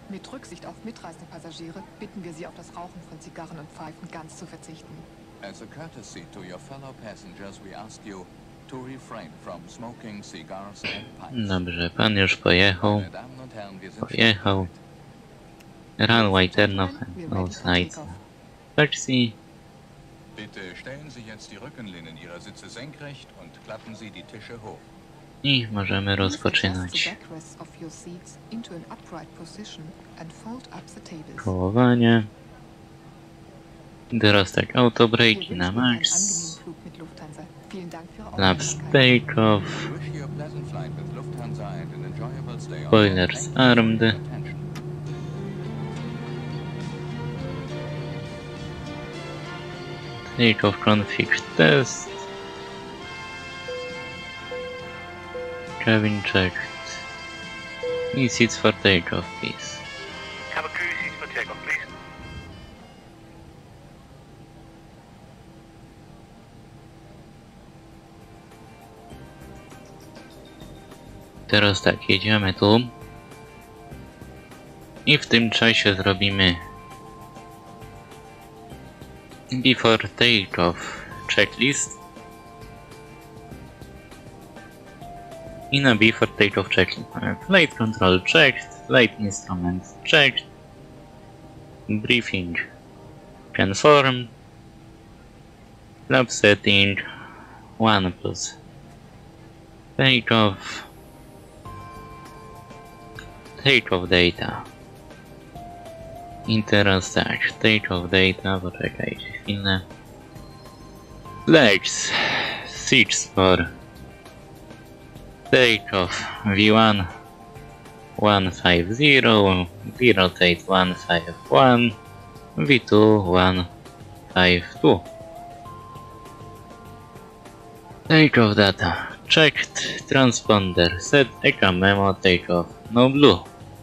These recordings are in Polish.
Mit Rücksicht auf mitreisende Passagiere bitten wir Sie auf das Rauchen von Zigarren und Pfeifen ganz zu verzichten. As a courtesy to your fellow passengers, we ask you to refrain from smoking cigars and pipes. Dobrze, pan już pojechał. Meine Damen und Herren, wir sind Pojechał. Runway turn off and nose lights. Taxi. Bitte stellen Sie jetzt die Rückenlehnen Ihrer Sitze senkrecht und klappen Sie die Tische hoch. I możemy rozpoczynać. Kołowanie. Teraz tak, autobrejki na max. Laps take-off. Wish you a pleasant flight with Lufthansa and an enjoyable stay on board. Spoilers armed. Attention. Take-off config test. Cabin checked. I seats for takeoff, please. Cabin crew, seats for takeoff, please. Teraz tak, jedziemy tu. I w tym czasie zrobimy before takeoff checklist. I na before takeoff checklist mamy flight control checked, flight instruments checked, briefing confirmed, flap setting 1 plus takeoff, takeoff data. I teraz tak, takeoff data, poczekajcie chwilę. Flags, seats for takeoff V1 150, VROTATE 151, V2 152. Takeoff data checked, transponder set, ECA memo, takeoff no blue.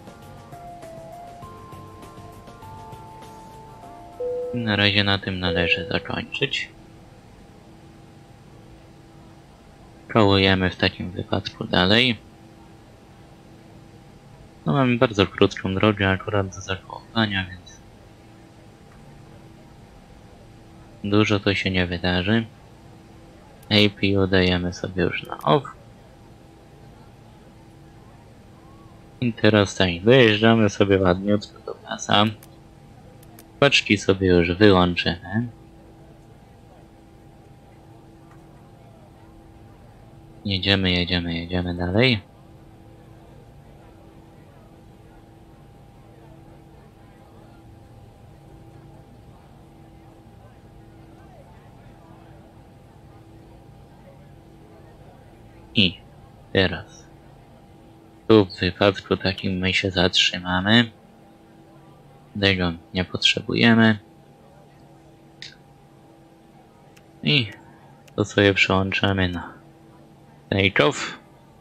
Na razie na tym należy zakończyć. Kołujemy w takim wypadku dalej. No mamy bardzo krótką drogę akurat do zakołowania, więc dużo to się nie wydarzy. APU dajemy sobie już na off. I teraz tak, dojeżdżamy sobie ładniutko do pasa. Paczki sobie już wyłączymy. Jedziemy dalej. I teraz tu w wypadku takim my się zatrzymamy. Tego nie potrzebujemy. I to sobie przełączamy na takeoff.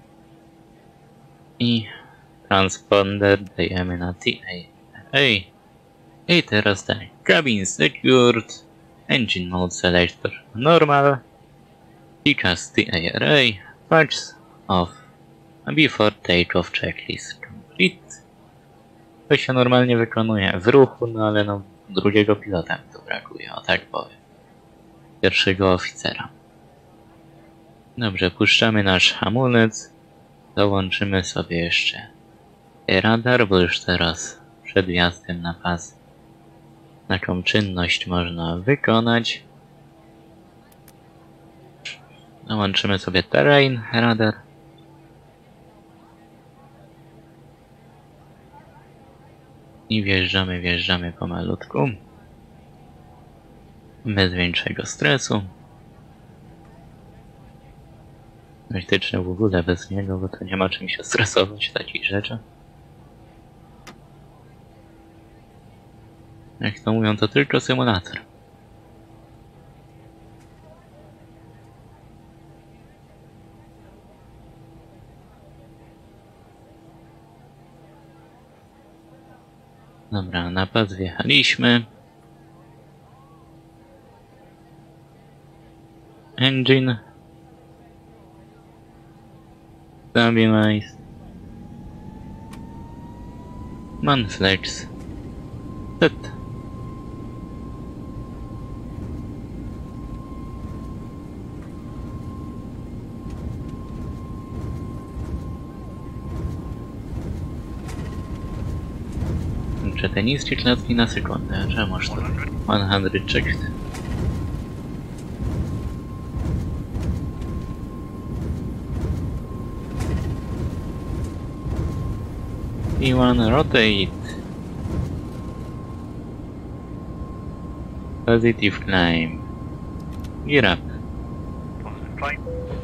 I transponder dajemy na TAA. I teraz tak, cabin secured, engine mode selector normal, TCAS TARA, patch off, before takeoff checklist complete. To się normalnie wykonuje w ruchu, no ale no drugiego pilota mi tu brakuje, o tak powiem. Pierwszego oficera. Dobrze, puszczamy nasz hamulec. Dołączymy sobie jeszcze radar, bo już teraz przed wjazdem na pas taką czynność można wykonać. Dołączymy sobie terrain radar. I wjeżdżamy pomalutku. Bez większego stresu. Praktycznie w ogóle bez niego, bo to nie ma czym się stresować w takich rzeczach. Jak to mówią, to tylko symulator. Dobra, na pas wjechaliśmy. Engine. Stabilize. Manflex. Set. Czy te niskie klatki na sekundę? Czemuż to? 100 checked. E1 rotate. Positive climb. Gear up. Positive climb.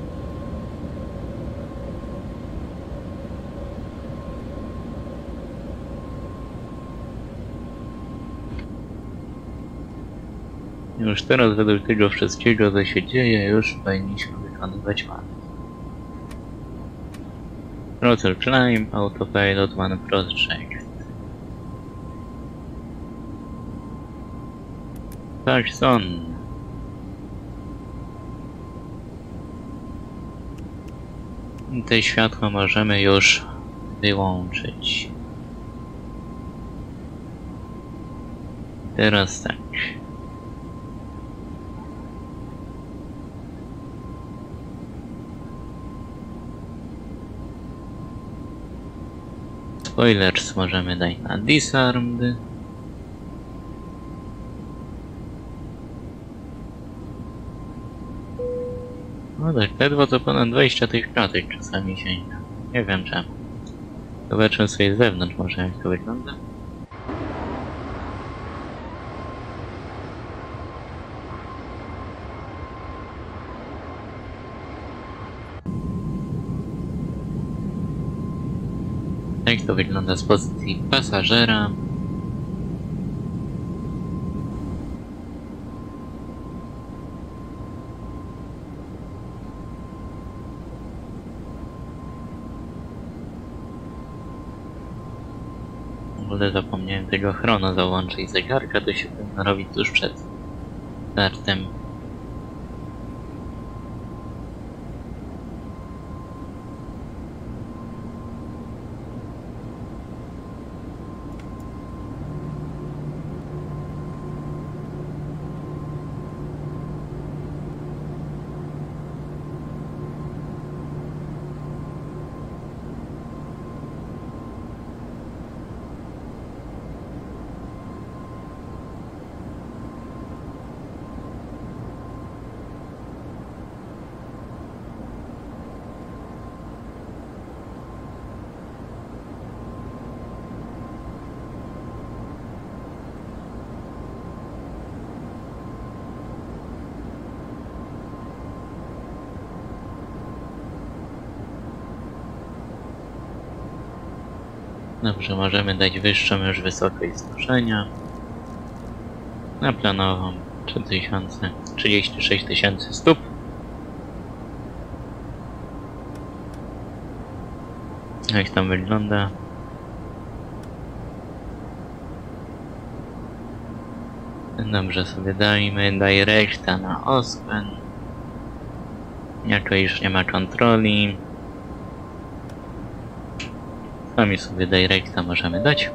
Już teraz według tego wszystkiego, co się dzieje, już powinniśmy wykonywać manewr. Throttle climb, autopilot 1% checked. Touch on. Te światła możemy już wyłączyć. Teraz tak. Spoilers możemy dać na disarmed. No tak, ledwo to ponad 20 tych klatek czasami sięga. Nie wiem czemu. Zobaczmy sobie z zewnątrz może jak to wygląda. Jak to wygląda z pozycji pasażera. W ogóle zapomniałem tego chronu załączyć zegarka, to się powinno robić tuż przed startem. Dobrze, możemy dać wyższą już wysokość znoszenia. Na planową 36 tysięcy stóp. Jak tam wygląda? Dobrze sobie dajmy directa na Ospen. Jako już nie ma kontroli. Sami sobie directa możemy dać.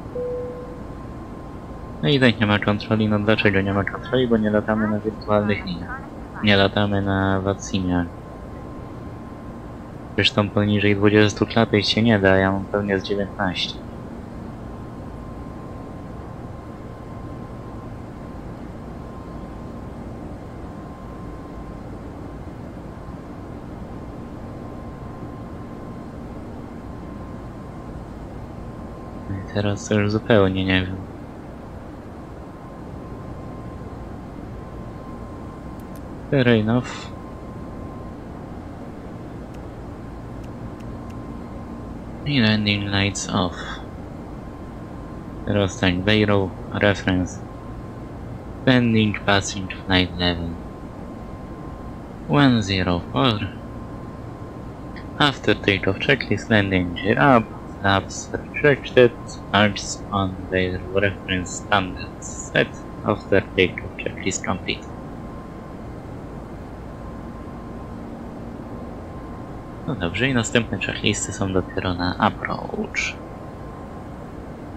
No i tak nie ma kontroli. No dlaczego nie ma kontroli? Bo nie latamy na wirtualnych liniach. Nie latamy na Watsimie. Zresztą poniżej 20 klatek się nie da, ja mam pewnie z 19. Teraz to już zupełnie nie wiem. Terrain off. I landing lights off. Teraz tak, Bayrow reference. Pending passing flight level 104. After takeoff checklist landing gear up. Flaps restricted, marks on their reference standards set after takeoff checklist complete. No dobrze, i następne checklisty są dopiero na approach.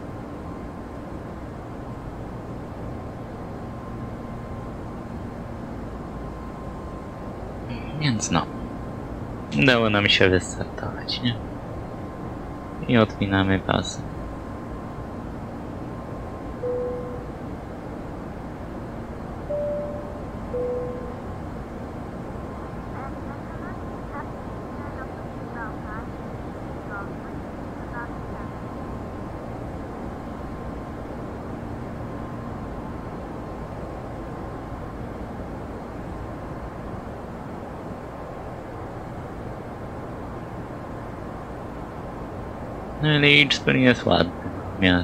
Więc no. Udało nam się wystartować, nie? I odpinamy pasy. No ale X-Pen jest ładny w miarę.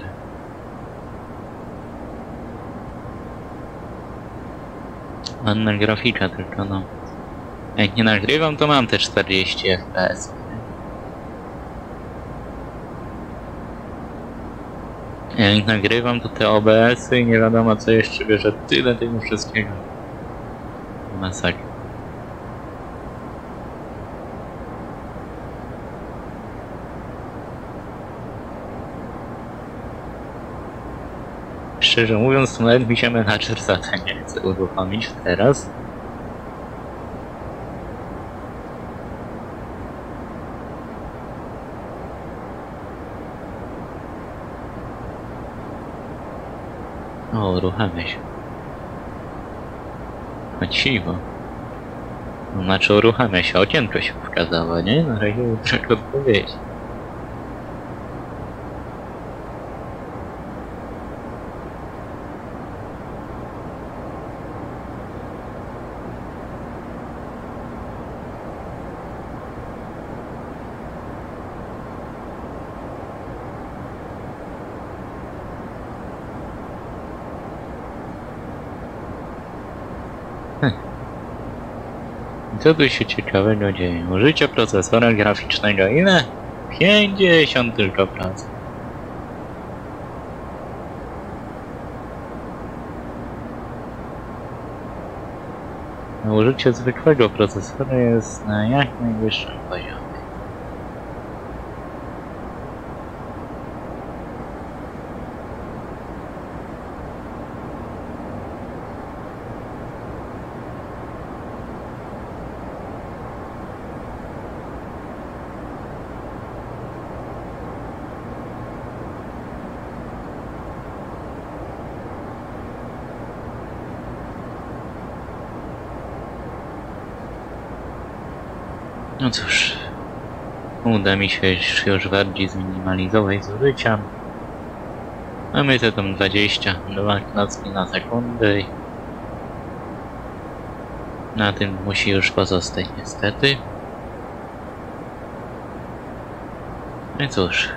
Ładna grafika tylko no. Jak nie nagrywam to mam te 40 FPS. Jak nagrywam to te OBS-y i nie wiadomo co jeszcze bierze tyle tego wszystkiego. Masakra. Szczerze mówiąc, to nawet mi się menadżer zadań nie chce uruchomić teraz. O, uruchamia się. Chodziło. No, znaczy uruchamia się, okienko się pokazało, nie? Na razie muszę odpowiedzieć. Co tu się ciekawego dzieje? Użycie procesora graficznego ile? 50 tylko procent. Użycie zwykłego procesora jest na jak najwyższym poziomie. No cóż, uda mi się już bardziej zminimalizować zużycia. Mamy te tam 22 klocki na sekundę i na tym musi już pozostać niestety. No cóż.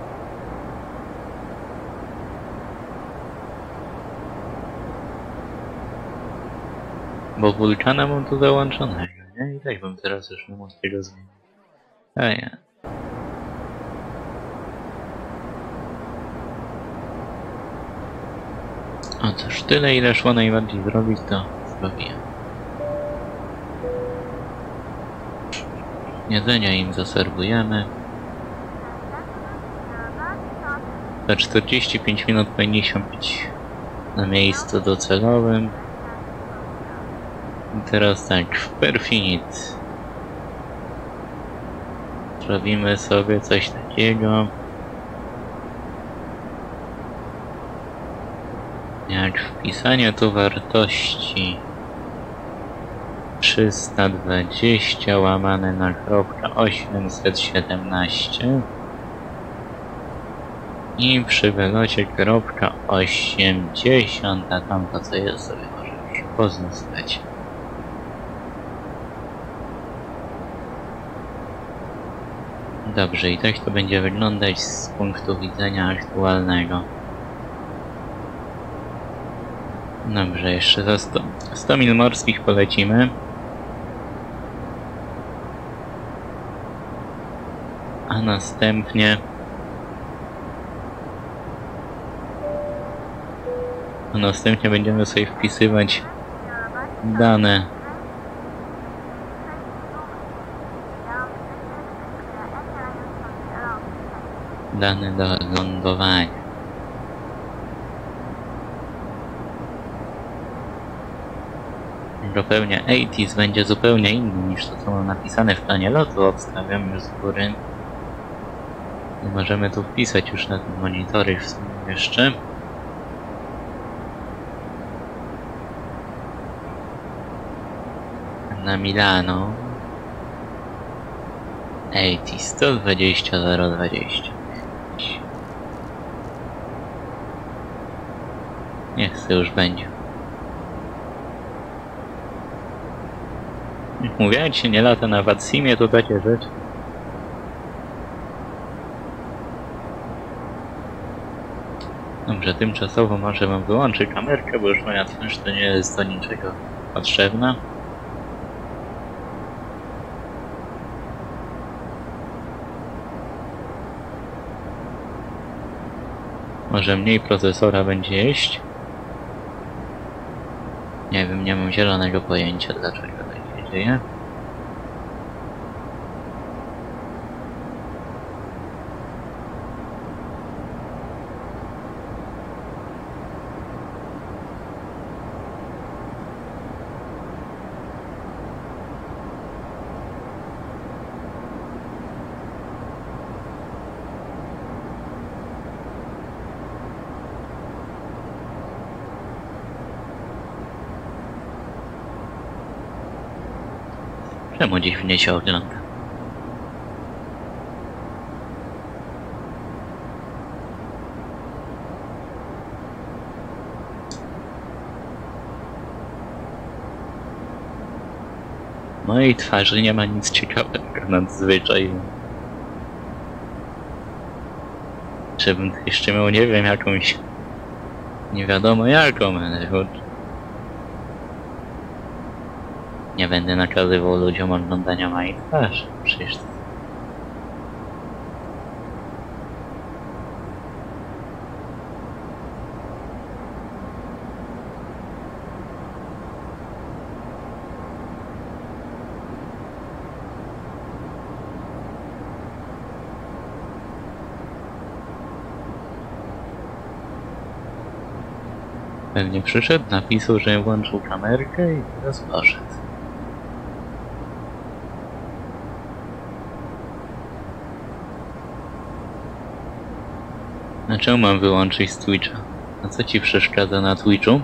Bo wulkana mam tu załączonego. I tak bym teraz już nie mógł tego zmienić. A ja. O cóż, tyle ile szło najbardziej zrobić, to zrobiłem. Jedzenia im zaserwujemy. Za 45 minut powinniśmy być na miejscu docelowym. I teraz tak, w Perfinit zrobimy sobie coś takiego jak wpisanie tu wartości 320 łamane na kropka 817 i przy wylocie kropka 80, a tamto co jest sobie może już pozostać. Dobrze, i tak to będzie wyglądać z punktu widzenia aktualnego. Dobrze, jeszcze za 100 mil morskich polecimy. A następnie będziemy sobie wpisywać dane do lądowania. Tylko pewnie 80s będzie zupełnie inny niż to, co mam napisane w planie lotu. Obstawiam już z góry. Nie możemy tu wpisać już na ten monitory w sumie jeszcze. Na Milano 80 120 020. Niech to już będzie. Jak mówię, jak się nie lata na Vatsimie, to takie rzeczy. Dobrze, tymczasowo może mam wyłączyć kamerkę, bo już moja twarz to nie jest do niczego potrzebna. Może mniej procesora będzie jeść? Nie wiem, nie mam zielonego pojęcia, dlaczego tak się dzieje. Czemu dziwnie się ogląda? W mojej twarzy nie ma nic ciekawego nadzwyczaj. Żebym jeszcze miał, nie wiem, jakąś... Nie wiadomo jaką, ale... Nie będę nakazywał ludziom oglądania mojej twarzy, przecież... Pewnie przyszedł, napisał, że włączył kamerkę i teraz poszedł. A czemu mam wyłączyć z Twitcha? A co ci przeszkadza na Twitchu?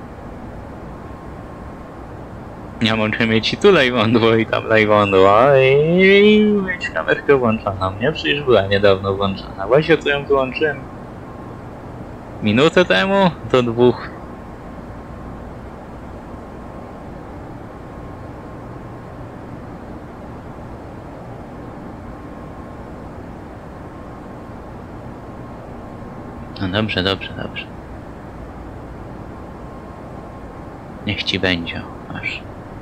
Ja muszę mieć i tu live'ondło i tam live'ondło i mieć kamerkę włączoną. Nie? Przecież była niedawno włączona. Właśnie co ją wyłączyłem minutę temu do 2. No dobrze, dobrze, dobrze. Niech ci będzie, masz.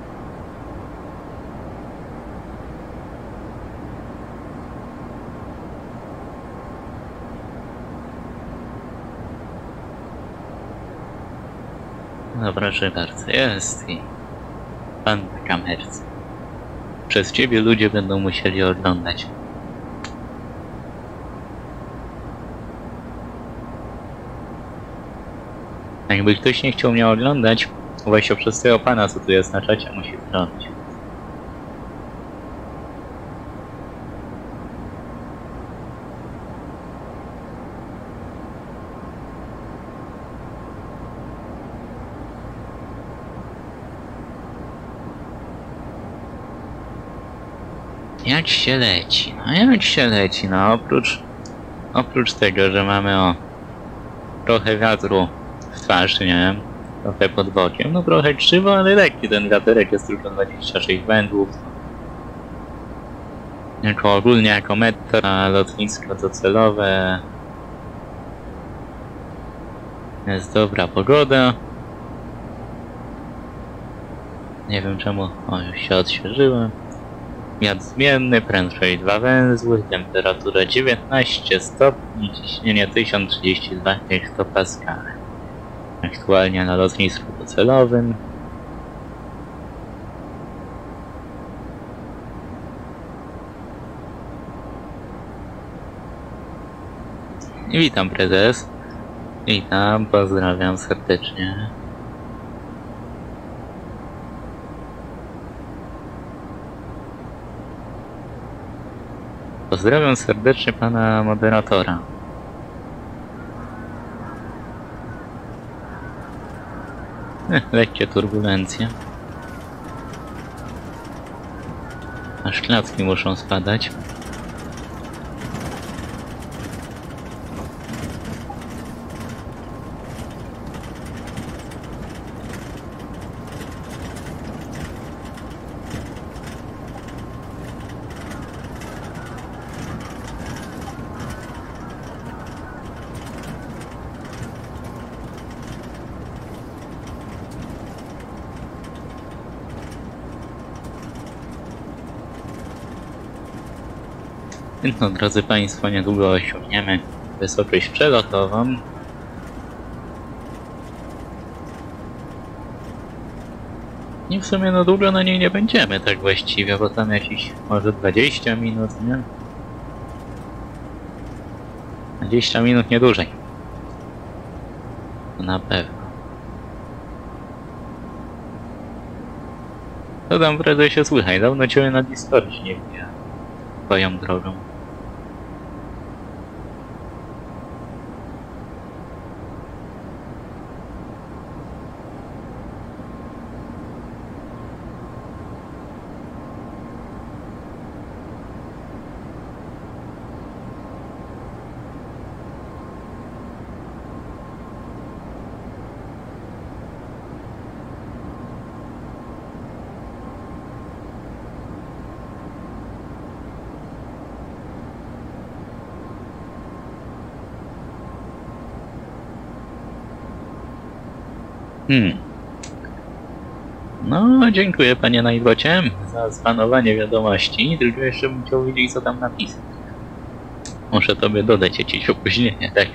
No proszę bardzo, jest i pan na kamerce. Przez ciebie ludzie będą musieli oglądać. Jakby ktoś nie chciał mnie oglądać, właśnie przez tego pana, co tu jest na czacie, musi wtrącić. Jak się leci? No jak się leci? No oprócz tego, że mamy trochę wiatru w twarz, nie wiem, trochę pod bokiem, no trochę krzywo, ale lekki ten wiaterek, jest tylko 26 wędłów. Jako ogólnie jako metr na lotnisko docelowe jest dobra pogoda. Nie wiem czemu, już się odświeżyłem. Wiatr zmienny, prędkość 2 węzły, temperatura 19 stopni, ciśnienie 1032 hektopascale. Aktualnie na lotnisku docelowym. Witam prezes. Witam, pozdrawiam serdecznie. Pozdrawiam serdecznie pana moderatora. Lekkie turbulencje. Aż klocki muszą spadać. No, drodzy Państwo, niedługo osiągniemy wysokość przelotową. I w sumie no długo na niej nie będziemy tak właściwie, bo tam jakieś może 20 minut, nie? 20 minut nie dłużej. To na pewno. To tam wtedy się słychać, dawno Cię na Discordzie nie widziałem. Swoją drogą. No, dziękuję panie Najbocie za spanowanie wiadomości, tylko jeszcze bym chciał wiedzieć, co tam napisać. Muszę tobie dodać jakieś opóźnienie, tak?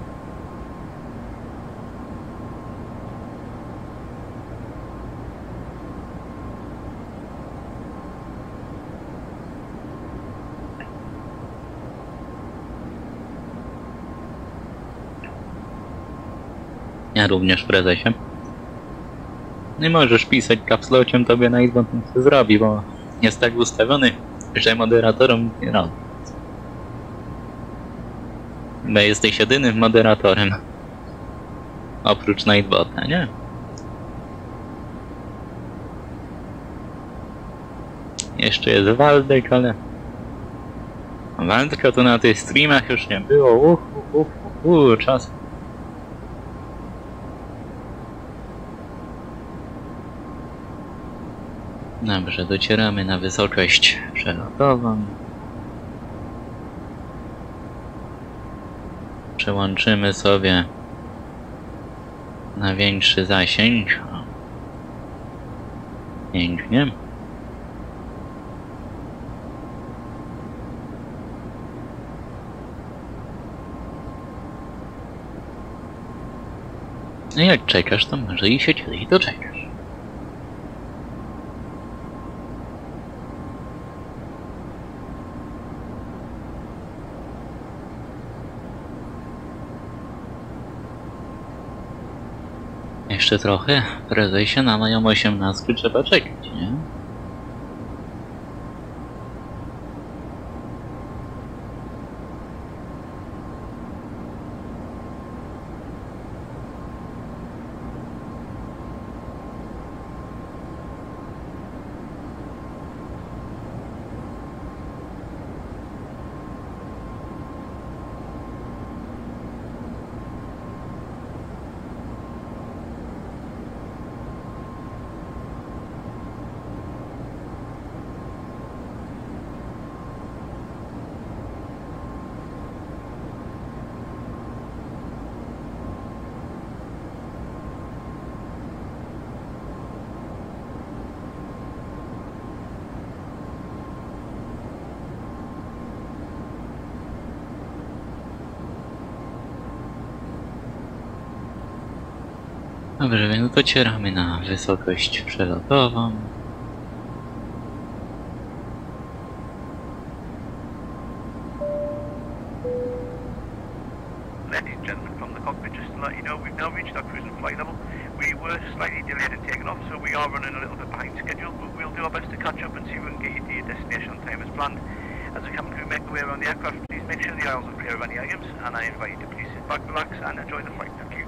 Ja również, prezesie. Nie możesz pisać kapslociem, tobie Nightbot nic nie zrobi, bo jest tak ustawiony, że moderatorom nie robi. Bo jesteś jedynym moderatorem. Oprócz Nightbota, nie? Jeszcze jest Waldek, ale... Waldka to na tych streamach już nie było. Czas. Dobrze, docieramy na wysokość przelotową. Przełączymy sobie na większy zasięg. Pięknie. No jak czekasz, to może i się kiedyś doczekasz. Jeszcze trochę, prezesie, na moją 18 trzeba czekać, nie? Dobrze, więc docieramy na wysokość przelotową. Ladies and gentlemen, from the cockpit, just to let you know, we've now reached our cruising flight level. We were slightly delayed in taking off, so we are running a little bit behind schedule, but we'll do our best to catch up and see if we can get you to your destination on time as planned. As the cabin crew make their way around the aircraft, please make sure the aisles are clear of any items, and I invite you to please sit back, relax, and enjoy the flight. Thank you.